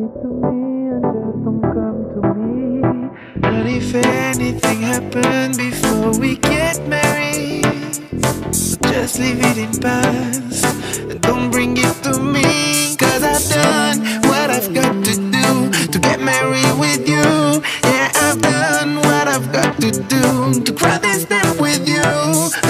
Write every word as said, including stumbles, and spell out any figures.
it to me and just don't come to me. But if anything happened before we get married, just leave it in past and don't bring it to me. Cause I've done what I've got to do to get married with you. Yeah, I've done what I've got to do to grab this step with you.